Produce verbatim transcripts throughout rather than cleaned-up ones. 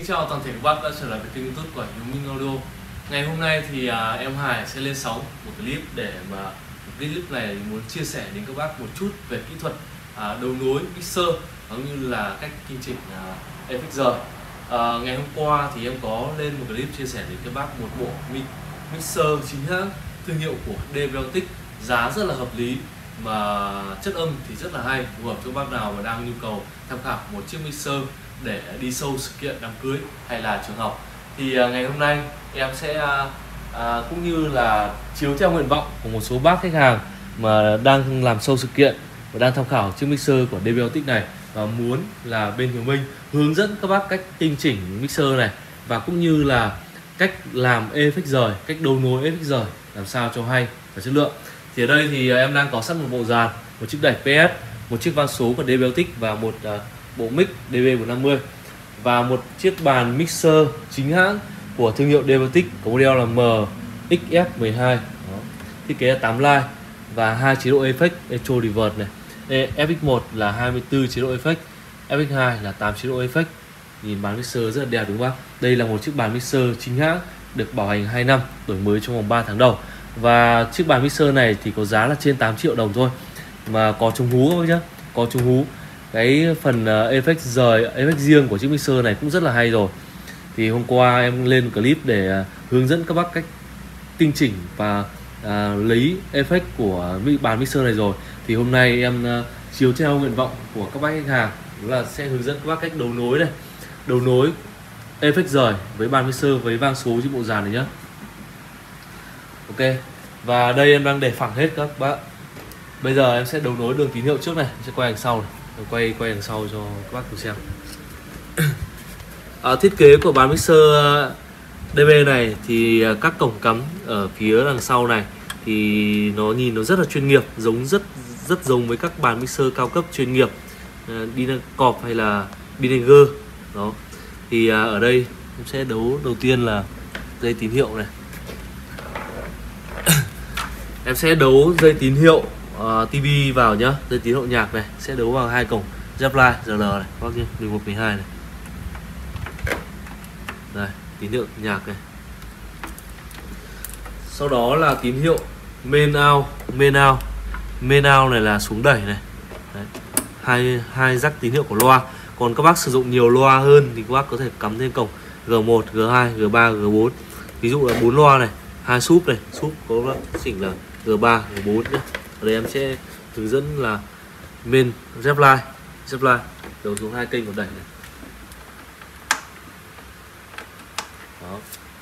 chào toàn thể các bác đã trở lại với kênh YouTube của Hiếu Minh Audio. Ngày hôm nay thì à, em Hải sẽ lên sóng một clip để mà một clip này muốn chia sẻ đến các bác một chút về kỹ thuật à, đấu nối mixer cũng như là cách kinh chỉnh à, ép ích rờ. À, ngày hôm qua thì em có lên một clip chia sẻ đến các bác một bộ mixer chính hãng thương hiệu của Debeltix, giá rất là hợp lý mà chất âm thì rất là hay, phù hợp cho bác nào mà đang nhu cầu tham khảo một chiếc mixer để đi sâu sự kiện đám cưới hay là trường học. Thì uh, ngày hôm nay em sẽ uh, uh, cũng như là chiếu theo nguyện vọng của một số bác khách hàng mà đang làm sâu sự kiện và đang tham khảo chiếc mixer của Debeltix này và muốn là bên Hiếu Minh hướng dẫn các bác cách tinh chỉnh mixer này và cũng như là cách làm ép ích rời, cách đấu nối ép ích rời làm sao cho hay và chất lượng. Thì ở đây thì em đang có sẵn một bộ dàn, một chiếc đẩy pê ét, một chiếc van số của Debeltix và một uh, bộ mic D B một năm mươi và một chiếc bàn mixer chính hãng của thương hiệu Debeltix có model là M X F mười hai. Đó. Thiết kế là tám line và hai chế độ effect Echo Reverse này. F X một là hai mươi tư chế độ effect, F X hai là tám chế độ effect. Nhìn bàn mixer rất là đẹp đúng không bác? Đây là một chiếc bàn mixer chính hãng được bảo hành hai năm, đổi mới trong vòng ba tháng đầu. Và chiếc bàn mixer này thì có giá là trên tám triệu đồng thôi, mà có chống hú các bác nhá, có chống hú. Cái phần uh, effect rời, effect riêng của chiếc mixer này cũng rất là hay rồi. Thì hôm qua em lên một clip để uh, hướng dẫn các bác cách tinh chỉnh và uh, lấy effect của bàn mixer này rồi. Thì hôm nay em uh, chiếu theo nguyện vọng của các bác khách hàng là sẽ hướng dẫn các bác cách đấu nối này, đấu nối effect rời với bàn mixer với vang số trên bộ dàn này nhá. Ok, và đây em đang để phẳng hết các bác. Bây giờ em sẽ đấu nối đường tín hiệu trước này, em sẽ quay đằng sau này, em quay quay đằng sau cho các bác cùng xem. À, thiết kế của bàn mixer D B này thì các cổng cắm ở phía đằng sau này thì nó nhìn nó rất là chuyên nghiệp, giống rất rất giống với các bàn mixer cao cấp chuyên nghiệp, Dynacorp hay là Behringer. Đó. Thì à, ở đây em sẽ đấu đầu tiên là dây tín hiệu này. Em sẽ đấu dây tín hiệu uh, ti vi vào nhá, dây tín hiệu nhạc này sẽ đấu vào hai cổng Jack Line R L này, các bác nhé, mười một mười hai này. Đây, tín hiệu nhạc này. Sau đó là tín hiệu main out, main out. Main out này là xuống đẩy này. Đấy. Hai hai jack tín hiệu của loa. Còn các bác sử dụng nhiều loa hơn thì các bác có thể cắm thêm cổng G một, G hai, G ba, G bốn. Ví dụ là bốn loa này, hai súp này, súp có chỉnh là G ba, G bốn nhé. Ở đây em sẽ hướng dẫn là main Jack Line, Jack Line đấu xuống hai kênh của đẩy này. Đó.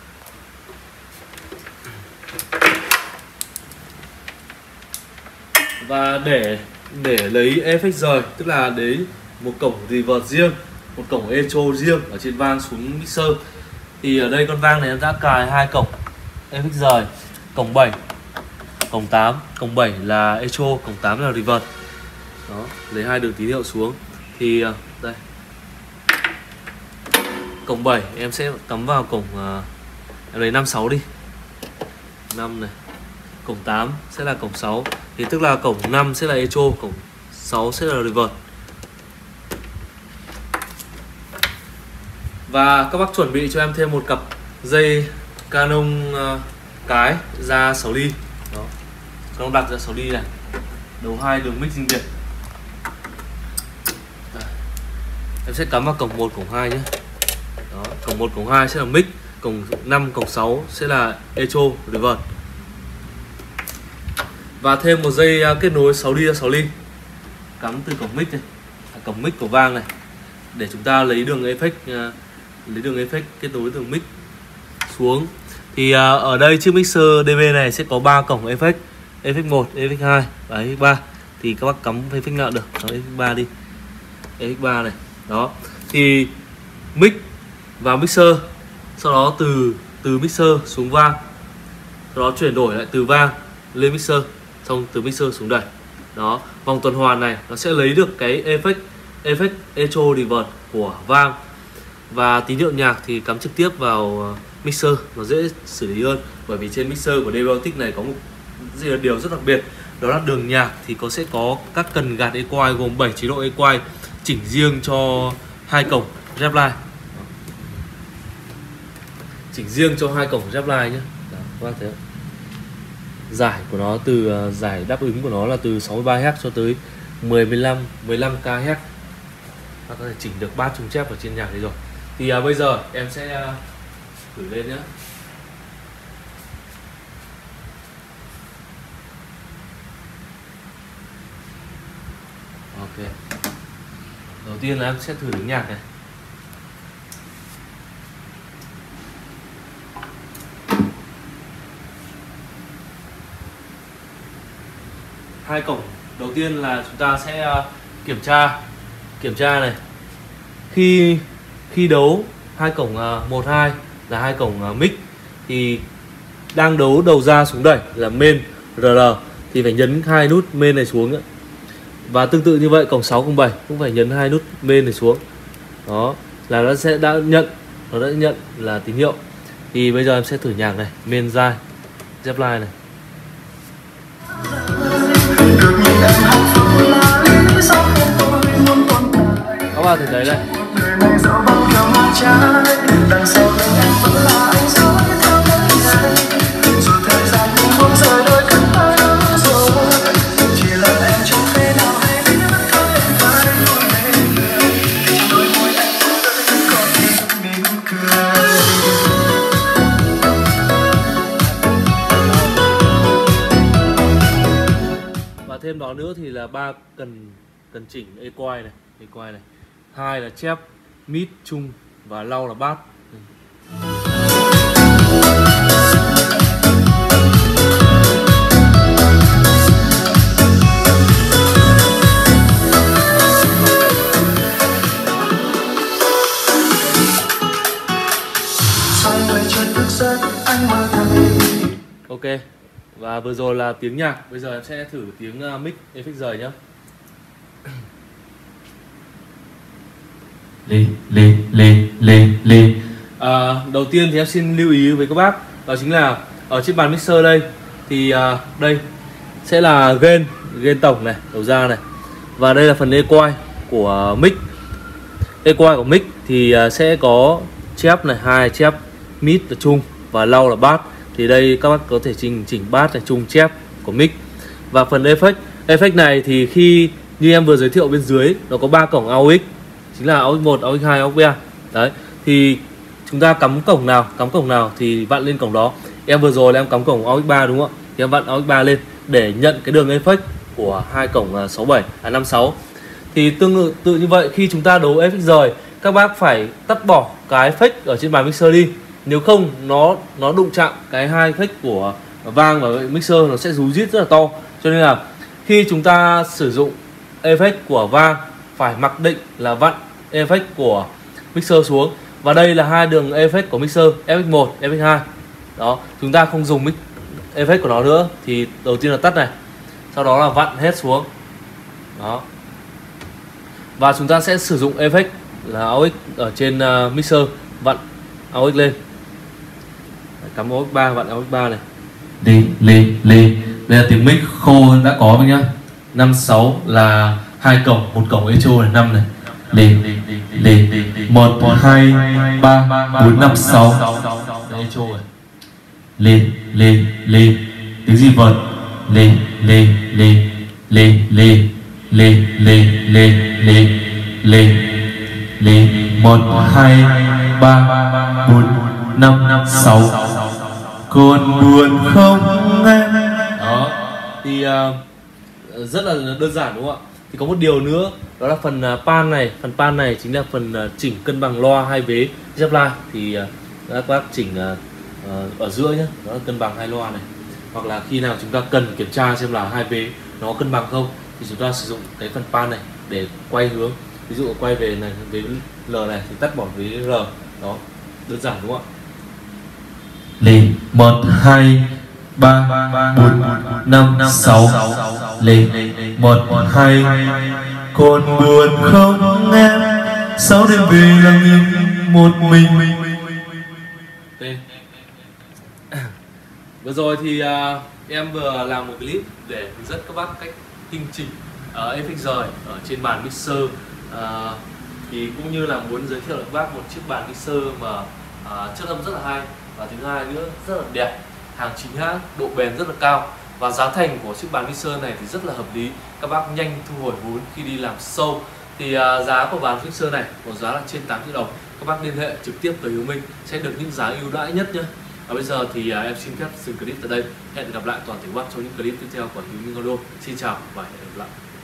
Và để để lấy effect rời, tức là đấy một cổng reverse riêng, một cổng echo riêng ở trên vang xuống mixer. Thì ở đây con vang này em đã cài hai cổng effect rời, cổng bảy, cổng tám, cổng bảy là echo, cổng tám là reverse. Đó, lấy hai đường tín hiệu xuống. Thì đây, cổng bảy em sẽ cắm vào cổng uh, em lấy năm sáu đi, năm này. Cổng tám sẽ là cổng sáu, thì tức là cổng năm sẽ là echo, cổng sáu sẽ là reverse. Và các bác chuẩn bị cho em thêm một cặp dây Canon uh, cái ra sáu ly. Đó, Canon đặt ra sáu ly này, đấu hai đường mic riêng biệt. Em sẽ cắm vào cổng một, cổng hai nhé. Đó, cổng một, cổng hai sẽ là mic, cổng năm, cổng sáu sẽ là echo, reverse. Và thêm một dây uh, kết nối sáu ly ra sáu ly, cắm từ cổng mic này, à, cổng mic của vang này, để chúng ta lấy đường effect, uh, lấy đường effect kết nối đường mic xuống. Thì uh, ở đây chiếc mixer D B này sẽ có ba cổng effect, effect một, effect hai và effect ba. Thì các bác cắm effect nào được, cắm effect ba đi, effect ba này. Đó, thì mic vào mixer, sau đó từ từ mixer xuống vang, sau đó chuyển đổi lại từ vang lên mixer, xong từ mixer xuống đẩy. Đó, vòng tuần hoàn này nó sẽ lấy được cái effect effect echo reverse của vang. Và tín hiệu nhạc thì cắm trực tiếp vào mixer, nó dễ xử lý hơn. Bởi vì trên mixer của Debeltix này có một điều rất đặc biệt, đó là đường nhạc thì có sẽ có các cần gạt equalize gồm bảy chế độ equalize chỉnh riêng cho hai cổng Jack Line. chỉnh riêng cho hai cổng Japline nhé. Đó, các bác thấy không? Giải của nó từ uh, giải đáp ứng của nó là từ sáu mươi ba héc cho tới mười lăm mười lăm ca héc. Các có thể chỉnh được bát trung chép ở trên nhạc này rồi. Thì uh, bây giờ em sẽ uh, thử lên nhé. Ok. Đầu tiên là em sẽ thử đứng nhạc này. Hai cổng đầu tiên là chúng ta sẽ uh, kiểm tra kiểm tra này. Khi khi đấu hai cổng uh, một hai là hai cổng uh, mic thì đang đấu đầu ra xuống đẩy là main rờ lờ thì phải nhấn hai nút main này xuống nữa. Và tương tự như vậy cổng sáu cổng bảy cũng phải nhấn hai nút main này xuống. Đó là nó sẽ đã nhận nó đã nhận là tín hiệu. Thì bây giờ em sẽ thử nhạc này, main dai Japline này. Các bạn thấy đấy đây. Và thêm đó nữa thì là ba cần cần chỉnh equalize này, equalize này. Hai là chép, mid, trung và low là bass. Ok. Và vừa rồi là tiếng nhạc, bây giờ em sẽ thử tiếng uh, mic effect rời nhé. Lê, lê, lê, lê, lê. À, đầu tiên thì em xin lưu ý với các bác, đó chính là ở trên bàn mixer đây thì uh, đây sẽ là gain, gain tổng này, đầu ra này. Và đây là phần equalize của mic. Equalize của mic thì uh, sẽ có chép này, hai chép, mid là trung và low là bass. Thì đây các bác có thể chỉnh chỉnh bass này, trung, chép của mic. Và phần effect, effect này thì khi như em vừa giới thiệu bên dưới, nó có ba cổng a u ích, chính là a u ích một, a u ích hai, a u ích ba. Đấy, thì chúng ta cắm cổng nào, cắm cổng nào thì vặn lên cổng đó. Em vừa rồi là em cắm cổng a u ích ba đúng không ạ? Thì em vặn a u ích ba lên để nhận cái đường effect của hai cổng sáu bảy à năm sáu. Thì tương tự như vậy khi chúng ta đấu effect rời, các bác phải tắt bỏ cái effect ở trên bàn mixer đi. Nếu không nó nó đụng chạm cái hai effect của vang và mixer nó sẽ rú rít rất là to. Cho nên là khi chúng ta sử dụng effect của vang phải mặc định là vặn effect của mixer xuống. Và đây là hai đường effect của mixer, ép ích một, ép ích hai. Đó, chúng ta không dùng mic effect của nó nữa thì đầu tiên là tắt này, sau đó là vặn hết xuống. Đó. Và chúng ta sẽ sử dụng effect là a u ích ở trên uh, mixer, vặn a u ích lên. Cắm a u ích ba, vặn a u ích ba này. Lê, lê, lê. Đây là tiếng mic khô đã có nhá. năm sáu là hai cổng, một cổng echo này, năm này. Lê, lê, một, hai, ba, bốn, năm, sáu. Đây echo này. Lê, lê, lê. Tiếng gì vợt? Lê, lê, lê, lê, lê, lê, lê, lê, lê, lê, lê. Một, hai, ba, bốn, năm, sáu. Còn buồn không em? Đó, thì uh, rất là đơn giản đúng không ạ? Thì có một điều nữa, đó là phần uh, pan này, phần pan này chính là phần uh, chỉnh cân bằng loa hai vế Japline. Thì uh, các bác chỉnh uh, uh, ở giữa nhé, đó là cân bằng hai loa này. Hoặc là khi nào chúng ta cần kiểm tra xem là hai vế nó cân bằng không thì chúng ta sử dụng cái phần pan này để quay hướng. Ví dụ quay về này, vế L này thì tắt bỏ vế R. Đó, đơn giản đúng không ạ? Lên một, hai, ba, bốn, năm, sáu. Lên một, hai. Còn buồn không em? Sao đêm về lặng im một mình? Vừa rồi thì uh, em vừa làm một clip để hướng dẫn các bác cách tinh chỉnh uh, effect rời ở trên bàn mixer. Uh, thì cũng như là muốn giới thiệu với các bác một chiếc bàn mixer mà uh, chất âm rất là hay. và thứ hai nữa rất là đẹp, hàng chính hãng, độ bền rất là cao, và giá thành của chiếc bàn mixer này thì rất là hợp lý. Các bác nhanh thu hồi vốn khi đi làm show. Thì uh, giá của bàn mixer này có giá là trên tám triệu đồng. Các bác liên hệ trực tiếp tới Hiếu Minh sẽ được những giá ưu đãi nhất nhé. Và bây giờ thì uh, em xin phép dừng clip tại đây. Hẹn gặp lại toàn thể các bác trong những clip tiếp theo của Hiếu Minh Audio. Xin chào và hẹn gặp lại.